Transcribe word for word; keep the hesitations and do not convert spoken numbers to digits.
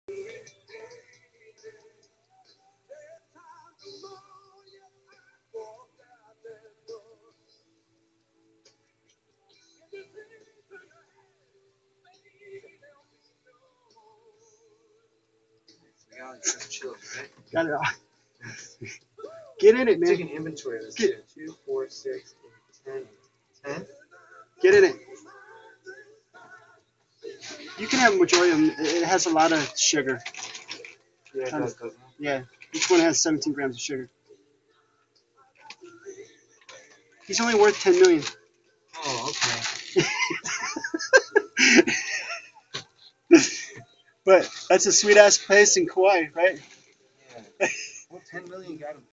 Got it all. Get in it, man. Take an inventory. Let's Get, get two, four, six, eight, ten. Ten? get in it. You can have a majority of them. It has a lot of sugar. Yeah, it Um, does, doesn't it? Yeah. Each one has seventeen grams of sugar. He's only worth ten million. Oh, okay. But that's a sweet ass place in Kauai, right? Yeah. Well, ten million got him.